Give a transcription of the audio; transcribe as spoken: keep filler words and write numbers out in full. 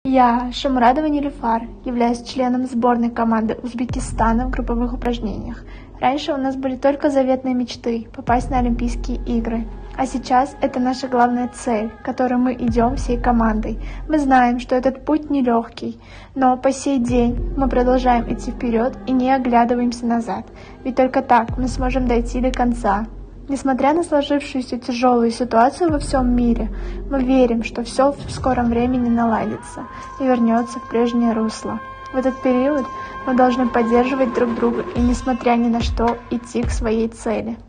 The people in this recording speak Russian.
Я, Шамурадова Нилюфар, являюсь членом сборной команды Узбекистана в групповых упражнениях. Раньше у нас были только заветные мечты – попасть на Олимпийские игры. А сейчас это наша главная цель, к которой мы идем всей командой. Мы знаем, что этот путь нелегкий, но по сей день мы продолжаем идти вперед и не оглядываемся назад. Ведь только так мы сможем дойти до конца. Несмотря на сложившуюся тяжелую ситуацию во всем мире, мы верим, что все в скором времени наладится и вернется в прежнее русло. В этот период мы должны поддерживать друг друга и, несмотря ни на что, идти к своей цели.